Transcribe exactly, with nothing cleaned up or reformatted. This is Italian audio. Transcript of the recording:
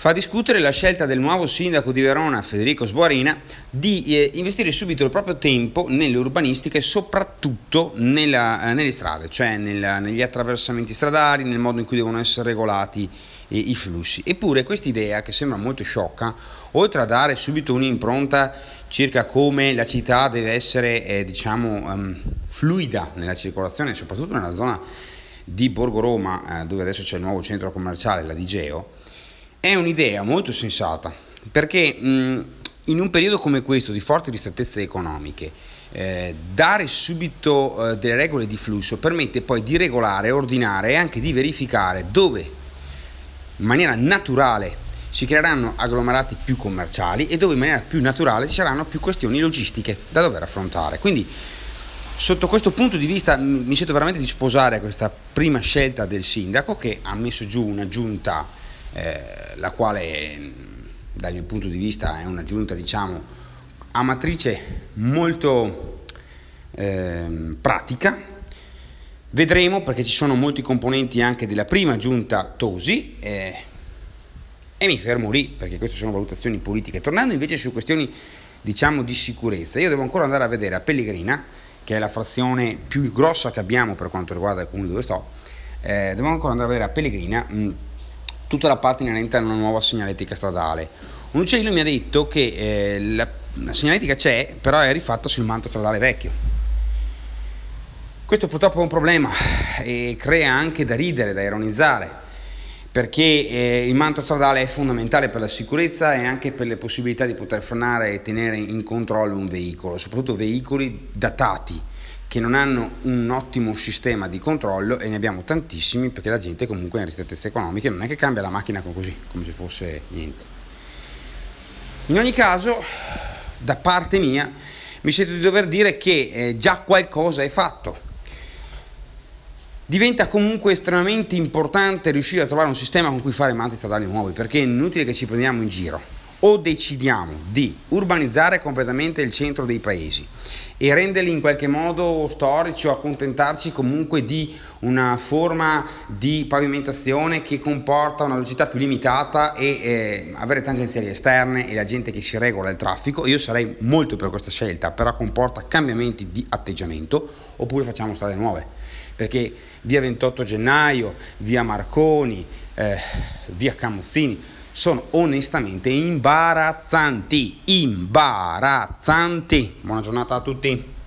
Fa discutere la scelta del nuovo sindaco di Verona, Federico Sboarina, di eh, investire subito il proprio tempo nell'urbanistica e soprattutto nella, eh, nelle strade, cioè nella, negli attraversamenti stradali, nel modo in cui devono essere regolati eh, i flussi. Eppure quest'idea, che sembra molto sciocca, oltre a dare subito un'impronta circa come la città deve essere eh, diciamo um, fluida nella circolazione, soprattutto nella zona di Borgo Roma, eh, dove adesso c'è il nuovo centro commerciale, la Digeo, è un'idea molto sensata, perché mh, in un periodo come questo di forti ristrettezze economiche, eh, dare subito eh, delle regole di flusso permette poi di regolare, ordinare e anche di verificare dove in maniera naturale si creeranno agglomerati più commerciali e dove in maniera più naturale ci saranno più questioni logistiche da dover affrontare. Quindi sotto questo punto di vista mi sento veramente di sposare questa prima scelta del sindaco, che ha messo giù una giunta Eh, la quale dal mio punto di vista è una giunta diciamo a matrice molto eh, pratica. Vedremo, perché ci sono molti componenti anche della prima giunta Tosi eh, e mi fermo lì, perché queste sono valutazioni politiche. Tornando invece su questioni diciamo di sicurezza, io devo ancora andare a vedere a Pellegrina, che è la frazione più grossa che abbiamo per quanto riguarda il comune dove sto, eh, devo ancora andare a vedere a Pellegrina mh, tutta la parte inerente a una nuova segnaletica stradale. Un uccellino mi ha detto che eh, la, la segnaletica c'è, però è rifatta sul manto stradale vecchio. Questo purtroppo è un problema e crea anche da ridere, da ironizzare, perché eh, il manto stradale è fondamentale per la sicurezza e anche per le possibilità di poter frenare e tenere in controllo un veicolo, soprattutto veicoli datati, che non hanno un ottimo sistema di controllo, e ne abbiamo tantissimi, perché la gente comunque in ristrettezze economiche non è che cambia la macchina così, come se fosse niente. In ogni caso, da parte mia, mi sento di dover dire che eh, già qualcosa è fatto. Diventa comunque estremamente importante riuscire a trovare un sistema con cui fare manti stradali nuovi, perché è inutile che ci prendiamo in giro. O decidiamo di urbanizzare completamente il centro dei paesi e renderli in qualche modo storici, o accontentarci comunque di una forma di pavimentazione che comporta una velocità più limitata e eh, avere tangenziali esterne e la gente che si regola il traffico. Io sarei molto per questa scelta, però comporta cambiamenti di atteggiamento. Oppure facciamo strade nuove, perché via ventotto gennaio, via Marconi, eh, via Camuzzini sono onestamente imbarazzanti, imbarazzanti. Buona giornata a tutti.